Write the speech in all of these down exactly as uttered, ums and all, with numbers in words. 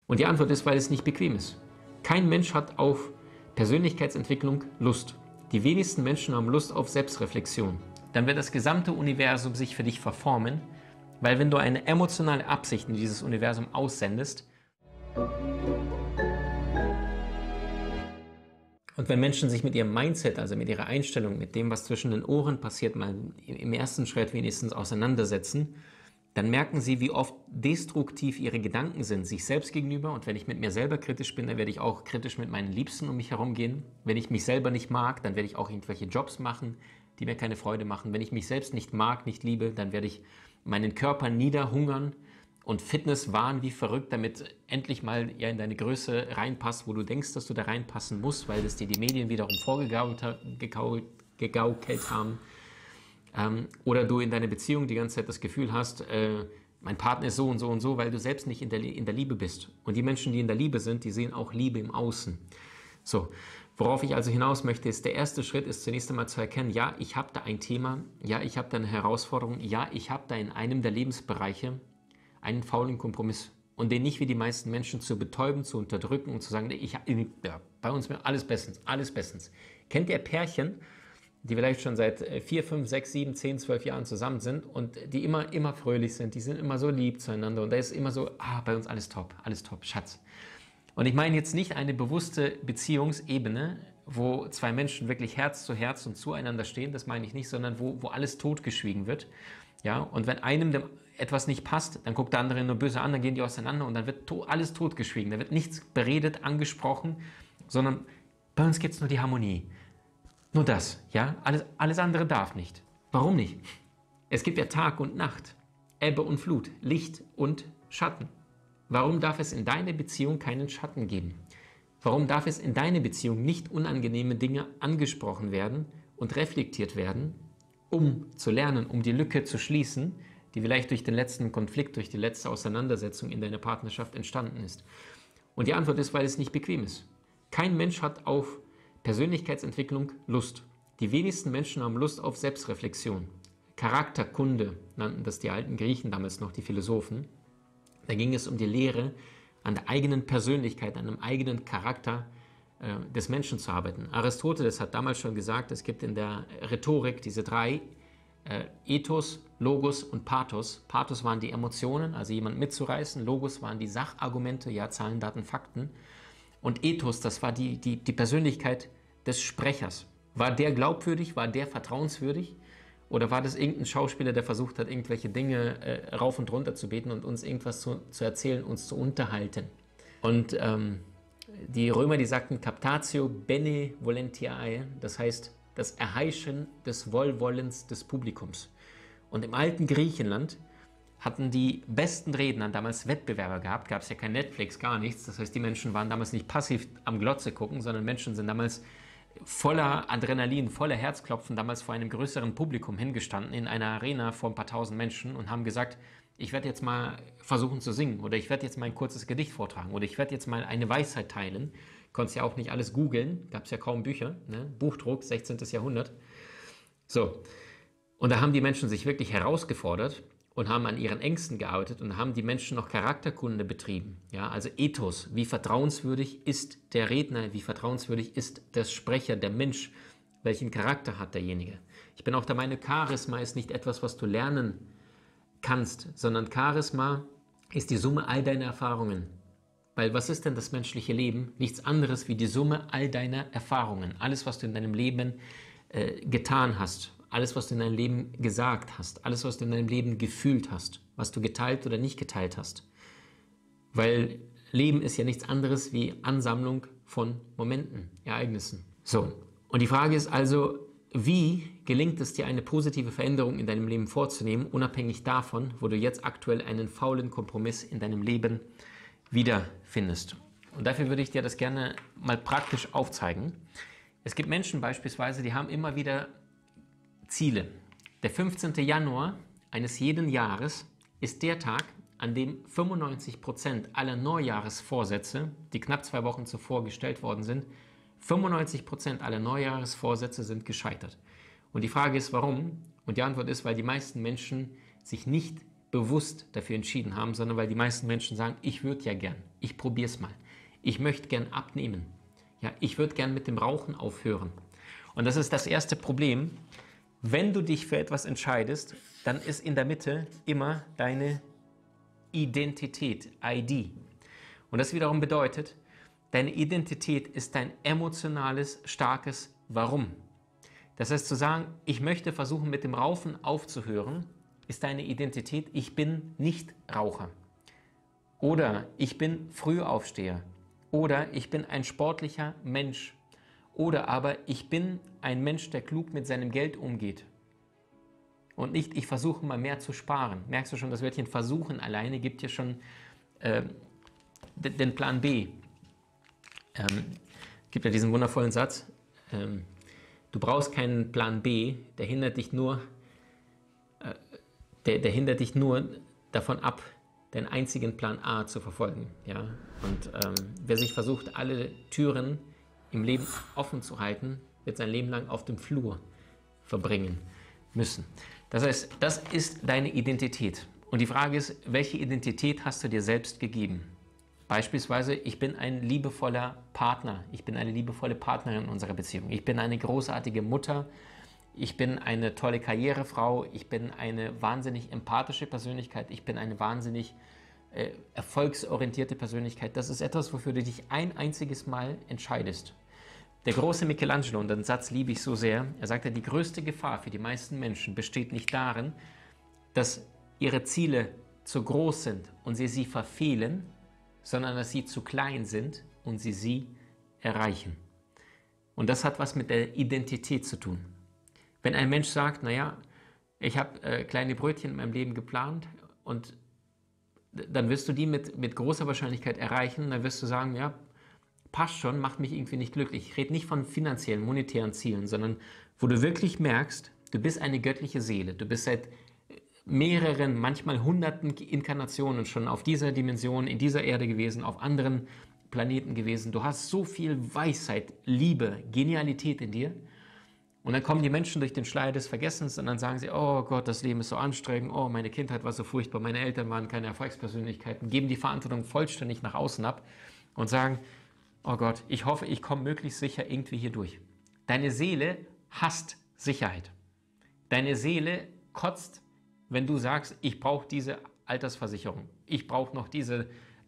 Und die Antwort ist, weil es nicht bequem ist. Kein Mensch hat auf Persönlichkeitsentwicklung Lust. Die wenigsten Menschen haben Lust auf Selbstreflexion. Dann wird das gesamte Universum sich für dich verformen, weil wenn du eine emotionale Absicht in dieses Universum aussendest und wenn Menschen sich mit ihrem Mindset, also mit ihrer Einstellung, mit dem, was zwischen den Ohren passiert, mal im ersten Schritt wenigstens auseinandersetzen, dann merken sie, wie oft destruktiv ihre Gedanken sind, sich selbst gegenüber. Und wenn ich mit mir selber kritisch bin, dann werde ich auch kritisch mit meinen Liebsten um mich herum gehen. Wenn ich mich selber nicht mag, dann werde ich auch irgendwelche Jobs machen, die mir keine Freude machen. Wenn ich mich selbst nicht mag, nicht liebe, dann werde ich meinen Körper niederhungern und Fitness wahren wie verrückt, damit endlich mal ja in deine Größe reinpasst, wo du denkst, dass du da reinpassen musst, weil das dir die Medien wiederum vorgegaukelt haben. Ähm, oder du in deiner Beziehung die ganze Zeit das Gefühl hast, äh, mein Partner ist so und so und so, weil du selbst nicht in der, in der Liebe bist. Und die Menschen, die in der Liebe sind, die sehen auch Liebe im Außen. So, worauf ich also hinaus möchte, ist, der erste Schritt ist zunächst einmal zu erkennen, ja, ich habe da ein Thema, ja, ich habe da eine Herausforderung, ja, ich habe da in einem der Lebensbereiche einen faulen Kompromiss. Und den nicht wie die meisten Menschen zu betäuben, zu unterdrücken und zu sagen, ich, ja, bei uns ist alles bestens, alles bestens. Kennt ihr Pärchen, die vielleicht schon seit vier, fünf, sechs, sieben, zehn, zwölf Jahren zusammen sind und die immer, immer fröhlich sind, die sind immer so lieb zueinander und da ist immer so, ah, bei uns alles top, alles top, Schatz. Und ich meine jetzt nicht eine bewusste Beziehungsebene, wo zwei Menschen wirklich Herz zu Herz und zueinander stehen, das meine ich nicht, sondern wo, wo alles totgeschwiegen wird. Ja, und wenn einem dem etwas nicht passt, dann guckt der andere nur böse an, dann gehen die auseinander und dann wird to- alles totgeschwiegen, da wird nichts beredet, angesprochen, sondern bei uns gibt es nur die Harmonie. Nur das, ja? Alles, alles andere darf nicht. Warum nicht? Es gibt ja Tag und Nacht, Ebbe und Flut, Licht und Schatten. Warum darf es in deiner Beziehung keinen Schatten geben? Warum darf es in deiner Beziehung nicht unangenehme Dinge angesprochen werden und reflektiert werden, um zu lernen, um die Lücke zu schließen, die vielleicht durch den letzten Konflikt, durch die letzte Auseinandersetzung in deiner Partnerschaft entstanden ist? Und die Antwort ist, weil es nicht bequem ist. Kein Mensch hat auf Persönlichkeitsentwicklung Lust. Die wenigsten Menschen haben Lust auf Selbstreflexion. Charakterkunde nannten das die alten Griechen damals noch, die Philosophen. Da ging es um die Lehre, an der eigenen Persönlichkeit, an einem eigenen Charakter äh, des Menschen zu arbeiten. Aristoteles hat damals schon gesagt, es gibt in der Rhetorik diese drei äh, Ethos, Logos und Pathos. Pathos waren die Emotionen, also jemand mitzureißen. Logos waren die Sachargumente, ja, Zahlen, Daten, Fakten. Und Ethos, das war die, die, die Persönlichkeit des Sprechers. War der glaubwürdig? War der vertrauenswürdig? Oder war das irgendein Schauspieler, der versucht hat, irgendwelche Dinge äh, rauf und runter zu beten und uns irgendwas zu, zu erzählen, uns zu unterhalten? Und ähm, die Römer, die sagten Captatio benevolentiae, das heißt das Erheischen des Wohlwollens des Publikums. Und im alten Griechenland hatten die besten Redner damals Wettbewerber gehabt, gab es ja kein Netflix, gar nichts. Das heißt, die Menschen waren damals nicht passiv am Glotze gucken, sondern Menschen sind damals voller Adrenalin, voller Herzklopfen damals vor einem größeren Publikum hingestanden, in einer Arena vor ein paar tausend Menschen und haben gesagt, ich werde jetzt mal versuchen zu singen oder ich werde jetzt mal ein kurzes Gedicht vortragen oder ich werde jetzt mal eine Weisheit teilen. Konntest ja auch nicht alles googeln, gab es ja kaum Bücher, ne? Buchdruck, sechzehnten. Jahrhundert. So, und da haben die Menschen sich wirklich herausgefordert und haben an ihren Ängsten gearbeitet und haben die Menschen noch Charakterkunde betrieben. Ja, also Ethos, wie vertrauenswürdig ist der Redner, wie vertrauenswürdig ist der Sprecher, der Mensch, welchen Charakter hat derjenige. Ich bin auch der Meinung, Charisma ist nicht etwas, was du lernen kannst, sondern Charisma ist die Summe all deiner Erfahrungen. Weil was ist denn das menschliche Leben? Nichts anderes wie die Summe all deiner Erfahrungen. Alles, was du in deinem Leben äh, getan hast. Alles, was du in deinem Leben gesagt hast, alles, was du in deinem Leben gefühlt hast, was du geteilt oder nicht geteilt hast. Weil Leben ist ja nichts anderes wie Ansammlung von Momenten, Ereignissen. So, und die Frage ist also, wie gelingt es dir, eine positive Veränderung in deinem Leben vorzunehmen, unabhängig davon, wo du jetzt aktuell einen faulen Kompromiss in deinem Leben wiederfindest. Und dafür würde ich dir das gerne mal praktisch aufzeigen. Es gibt Menschen beispielsweise, die haben immer wieder Ziele. Der fünfzehnte Januar eines jeden Jahres ist der Tag, an dem fünfundneunzig Prozent aller Neujahresvorsätze, die knapp zwei Wochen zuvor gestellt worden sind, fünfundneunzig Prozent aller Neujahresvorsätze sind gescheitert. Und die Frage ist, warum? Und die Antwort ist, weil die meisten Menschen sich nicht bewusst dafür entschieden haben, sondern weil die meisten Menschen sagen, ich würde ja gern, ich probiere es mal. Ich möchte gern abnehmen. Ja, ich würde gern mit dem Rauchen aufhören. Und das ist das erste Problem. Wenn du dich für etwas entscheidest, dann ist in der Mitte immer deine Identität, I D. Und das wiederum bedeutet, deine Identität ist dein emotionales, starkes Warum. Das heißt zu sagen, ich möchte versuchen, mit dem Rauchen aufzuhören, ist deine Identität, ich bin nicht Raucher. Oder ich bin Frühaufsteher. Oder ich bin ein sportlicher Mensch. Oder aber ich bin ein Mensch, der klug mit seinem Geld umgeht. Und nicht, ich versuche mal mehr zu sparen. Merkst du schon, das Wörtchen versuchen alleine gibt dir schon äh, den Plan B. Ähm, gibt ja diesen wundervollen Satz, ähm, du brauchst keinen Plan B, der hindert dich nur, äh, der, der hindert dich nur davon ab, deinen einzigen Plan A zu verfolgen. Ja? Und ähm, wer sich versucht, alle Türen im Leben offen zu halten, wird sein Leben lang auf dem Flur verbringen müssen. Das heißt, das ist deine Identität. Und die Frage ist, welche Identität hast du dir selbst gegeben? Beispielsweise, ich bin ein liebevoller Partner, ich bin eine liebevolle Partnerin in unserer Beziehung, ich bin eine großartige Mutter, ich bin eine tolle Karrierefrau, ich bin eine wahnsinnig empathische Persönlichkeit, ich bin eine wahnsinnig äh, erfolgsorientierte Persönlichkeit. Das ist etwas, wofür du dich ein einziges Mal entscheidest. Der große Michelangelo, und den Satz liebe ich so sehr, er sagte, die größte Gefahr für die meisten Menschen besteht nicht darin, dass ihre Ziele zu groß sind und sie sie verfehlen, sondern dass sie zu klein sind und sie sie erreichen. Und das hat was mit der Identität zu tun. Wenn ein Mensch sagt, naja, ich habe äh, kleine Brötchen in meinem Leben geplant und dann wirst du die mit, mit großer Wahrscheinlichkeit erreichen, dann wirst du sagen, ja, passt schon, macht mich irgendwie nicht glücklich. Ich rede nicht von finanziellen, monetären Zielen, sondern wo du wirklich merkst, du bist eine göttliche Seele, du bist seit mehreren, manchmal hunderten Inkarnationen schon auf dieser Dimension, in dieser Erde gewesen, auf anderen Planeten gewesen. Du hast so viel Weisheit, Liebe, Genialität in dir. Und dann kommen die Menschen durch den Schleier des Vergessens und dann sagen sie, oh Gott, das Leben ist so anstrengend, oh, meine Kindheit war so furchtbar, meine Eltern waren keine Erfolgspersönlichkeiten, geben die Verantwortung vollständig nach außen ab und sagen, oh Gott, ich hoffe, ich komme möglichst sicher irgendwie hier durch. Deine Seele hasst Sicherheit. Deine Seele kotzt, wenn du sagst, ich brauche diese Altersversicherung, ich brauche noch diese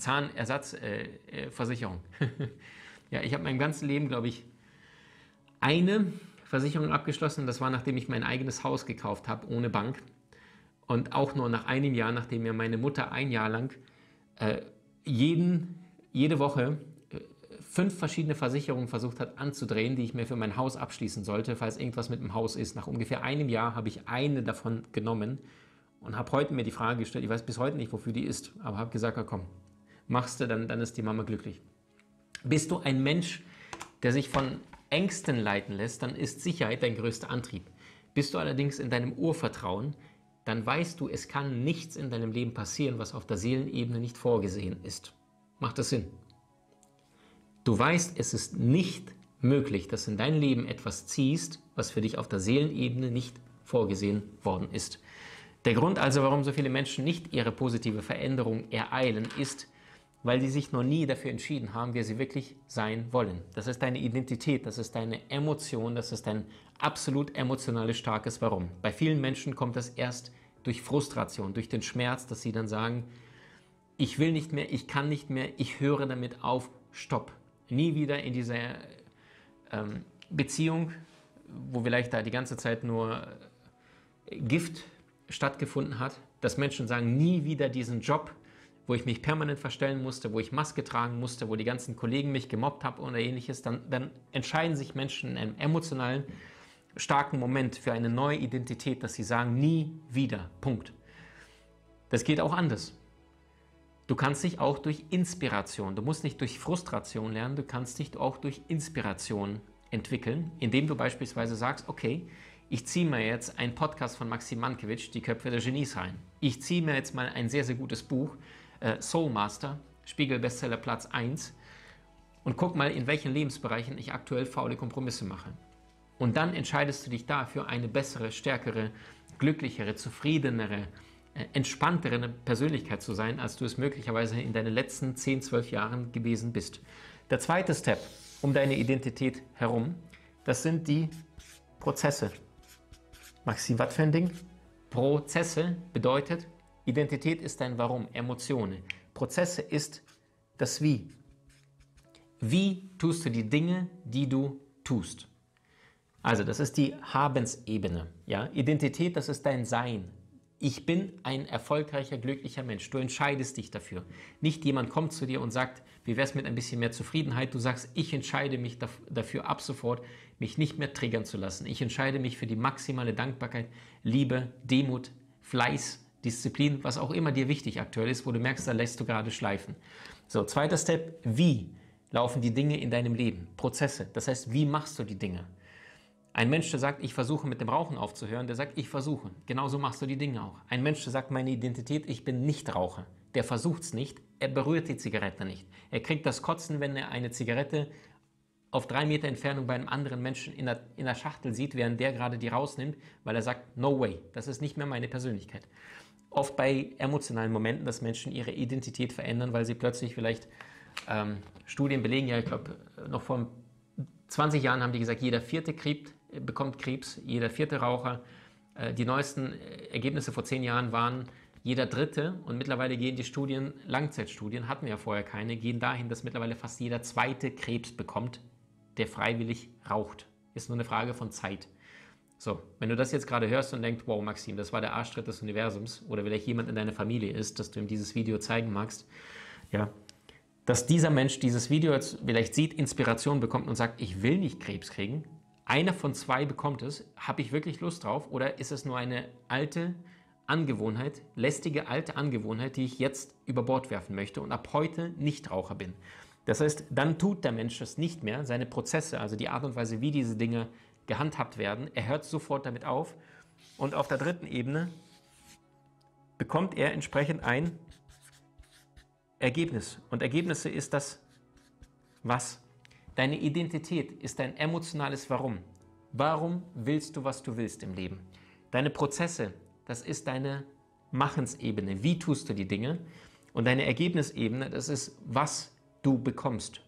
Zahnersatzversicherung. Äh, äh, ja, ich habe mein ganzes Leben, glaube ich, eine Versicherung abgeschlossen. Das war, nachdem ich mein eigenes Haus gekauft habe, ohne Bank. Und auch nur nach einem Jahr, nachdem mir meine Mutter ein Jahr lang äh, jeden, jede Woche äh, fünf verschiedene Versicherungen versucht hat anzudrehen, die ich mir für mein Haus abschließen sollte, falls irgendwas mit dem Haus ist. Nach ungefähr einem Jahr habe ich eine davon genommen und habe heute mir die Frage gestellt, ich weiß bis heute nicht, wofür die ist, aber habe gesagt, ja, komm, machst du, dann, dann ist die Mama glücklich. Bist du ein Mensch, der sich von Ängsten leiten lässt, dann ist Sicherheit dein größter Antrieb. Bist du allerdings in deinem Urvertrauen, dann weißt du, es kann nichts in deinem Leben passieren, was auf der Seelenebene nicht vorgesehen ist. Macht das Sinn? Du weißt, es ist nicht möglich, dass in dein Leben etwas ziehst, was für dich auf der Seelenebene nicht vorgesehen worden ist. Der Grund also, warum so viele Menschen nicht ihre positive Veränderung ereilen, ist, weil sie sich noch nie dafür entschieden haben, wer sie wirklich sein wollen. Das ist deine Identität, das ist deine Emotion, das ist dein absolut emotionales, starkes Warum. Bei vielen Menschen kommt das erst durch Frustration, durch den Schmerz, dass sie dann sagen, ich will nicht mehr, ich kann nicht mehr, ich höre damit auf, stopp. Nie wieder in dieser ähm, Beziehung, wo vielleicht da die ganze Zeit nur Gift stattgefunden hat, dass Menschen sagen, nie wieder diesen Job, wo ich mich permanent verstellen musste, wo ich Maske tragen musste, wo die ganzen Kollegen mich gemobbt haben oder ähnliches, dann, dann entscheiden sich Menschen in einem emotionalen, starken Moment für eine neue Identität, dass sie sagen, nie wieder, Punkt. Das geht auch anders. Du kannst dich auch durch Inspiration, du musst nicht durch Frustration lernen, du kannst dich auch durch Inspiration entwickeln, indem du beispielsweise sagst, okay, ich ziehe mir jetzt einen Podcast von Maxim Mankiewicz, Die Köpfe der Genies, rein. Ich ziehe mir jetzt mal ein sehr, sehr gutes Buch, äh, Soul Master, Spiegel-Bestseller Platz eins, und guck mal, in welchen Lebensbereichen ich aktuell faule Kompromisse mache. Und dann entscheidest du dich dafür, eine bessere, stärkere, glücklichere, zufriedenere, äh, entspanntere Persönlichkeit zu sein, als du es möglicherweise in deinen letzten zehn, zwölf Jahren gewesen bist. Der zweite Step um deine Identität herum, das sind die Prozesse. Maxim, was für ein Ding? Prozesse bedeutet, Identität ist dein Warum, Emotionen. Prozesse ist das Wie. Wie tust du die Dinge, die du tust? Also, das ist die Habensebene. Ja? Identität, das ist dein Sein. Ich bin ein erfolgreicher, glücklicher Mensch. Du entscheidest dich dafür. Nicht jemand kommt zu dir und sagt, wie wäre es mit ein bisschen mehr Zufriedenheit? Du sagst, ich entscheide mich dafür ab sofort, mich nicht mehr triggern zu lassen. Ich entscheide mich für die maximale Dankbarkeit, Liebe, Demut, Fleiß, Disziplin, was auch immer dir wichtig aktuell ist, wo du merkst, da lässt du gerade schleifen. So, zweiter Step, wie laufen die Dinge in deinem Leben? Prozesse, das heißt, wie machst du die Dinge? Ein Mensch, der sagt, ich versuche mit dem Rauchen aufzuhören, der sagt, ich versuche. Genauso machst du die Dinge auch. Ein Mensch, der sagt, meine Identität, ich bin Nichtraucher, der versucht es nicht, er berührt die Zigarette nicht. Er kriegt das Kotzen, wenn er eine Zigarette auf drei Meter Entfernung bei einem anderen Menschen in der, in der Schachtel sieht, während der gerade die rausnimmt, weil er sagt, no way, das ist nicht mehr meine Persönlichkeit. Oft bei emotionalen Momenten, dass Menschen ihre Identität verändern, weil sie plötzlich vielleicht, ähm, Studien belegen ja, ich glaube, noch vor zwanzig Jahren haben die gesagt, jeder vierte Krebs bekommt Krebs, jeder vierte Raucher. Äh, die neuesten Ergebnisse vor zehn Jahren waren jeder dritte und mittlerweile gehen die Studien, Langzeitstudien, hatten wir ja vorher keine, gehen dahin, dass mittlerweile fast jeder zweite Krebs bekommt, der freiwillig raucht. Ist nur eine Frage von Zeit. So, wenn du das jetzt gerade hörst und denkst, wow Maxim, das war der Arschtritt des Universums oder vielleicht jemand in deiner Familie ist, dass du ihm dieses Video zeigen magst, ja, dass dieser Mensch dieses Video jetzt vielleicht sieht, Inspiration bekommt und sagt, ich will nicht Krebs kriegen, einer von zwei bekommt es, habe ich wirklich Lust drauf oder ist es nur eine alte Angewohnheit, lästige alte Angewohnheit, die ich jetzt über Bord werfen möchte und ab heute Nichtraucher bin. Das heißt, dann tut der Mensch das nicht mehr, seine Prozesse, also die Art und Weise, wie diese Dinge gehandhabt werden, er hört sofort damit auf und auf der dritten Ebene bekommt er entsprechend ein Ergebnis. Und Ergebnisse ist das Was? Deine Identität ist dein emotionales Warum. Warum willst du, was du willst im Leben? Deine Prozesse, das ist deine Machensebene. Wie tust du die Dinge? Und deine Ergebnisebene, das ist, was du bekommst.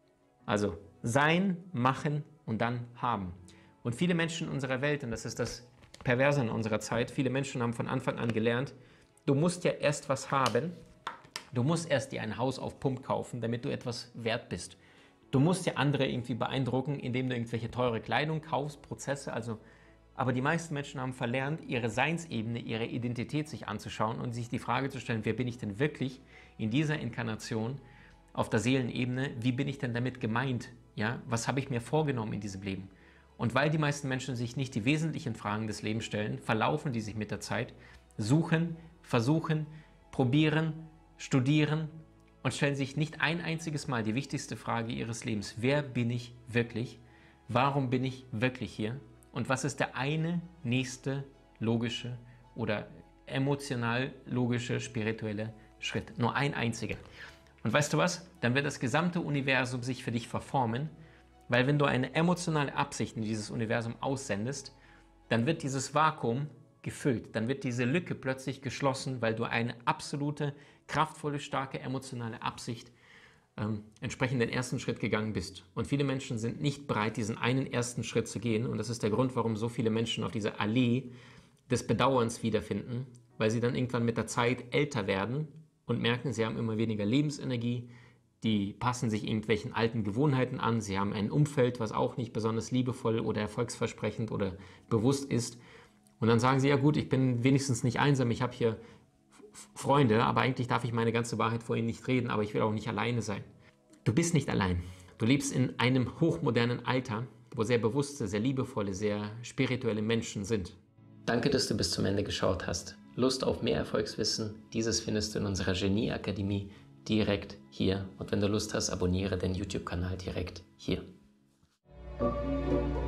Also sein, machen und dann haben. Und viele Menschen in unserer Welt, und das ist das Perverse in unserer Zeit, viele Menschen haben von Anfang an gelernt, du musst ja erst was haben, du musst erst dir ein Haus auf Pump kaufen, damit du etwas wert bist. Du musst ja andere irgendwie beeindrucken, indem du irgendwelche teure Kleidung kaufst, Prozesse, also. Aber die meisten Menschen haben verlernt, ihre Seinsebene, ihre Identität sich anzuschauen und sich die Frage zu stellen, wer bin ich denn wirklich in dieser Inkarnation auf der Seelenebene, wie bin ich denn damit gemeint, ja? Was habe ich mir vorgenommen in diesem Leben? Und weil die meisten Menschen sich nicht die wesentlichen Fragen des Lebens stellen, verlaufen die sich mit der Zeit, suchen, versuchen, probieren, studieren und stellen sich nicht ein einziges Mal die wichtigste Frage ihres Lebens. Wer bin ich wirklich? Warum bin ich wirklich hier? Und was ist der eine nächste logische oder emotional logische spirituelle Schritt? Nur ein einziger. Und weißt du was? Dann wird das gesamte Universum sich für dich verformen, weil wenn du eine emotionale Absicht in dieses Universum aussendest, dann wird dieses Vakuum gefüllt. Dann wird diese Lücke plötzlich geschlossen, weil du eine absolute, kraftvolle, starke emotionale Absicht ähm, entsprechend den ersten Schritt gegangen bist. Und viele Menschen sind nicht bereit, diesen einen ersten Schritt zu gehen. Und das ist der Grund, warum so viele Menschen auf dieser Allee des Bedauerns wiederfinden, weil sie dann irgendwann mit der Zeit älter werden und merken, sie haben immer weniger Lebensenergie, die passen sich irgendwelchen alten Gewohnheiten an, sie haben ein Umfeld, was auch nicht besonders liebevoll oder erfolgsversprechend oder bewusst ist. Und dann sagen sie, ja gut, ich bin wenigstens nicht einsam, ich habe hier Freunde, aber eigentlich darf ich meine ganze Wahrheit vor ihnen nicht reden, aber ich will auch nicht alleine sein. Du bist nicht allein. Du lebst in einem hochmodernen Alter, wo sehr bewusste, sehr liebevolle, sehr spirituelle Menschen sind. Danke, dass du bis zum Ende geschaut hast. Lust auf mehr Erfolgswissen? Dieses findest du in unserer Genie-Akademie direkt hier. Und wenn du Lust hast, abonniere den YouTube-Kanal direkt hier.